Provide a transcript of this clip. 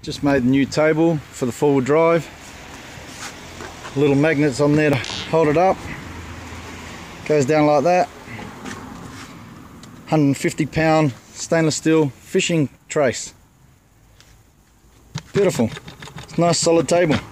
Just made the new table for the four-wheel drive. Little magnets on there to hold it up. Goes down like that. 150-pound stainless steel fishing trace. Beautiful. It's a nice solid table.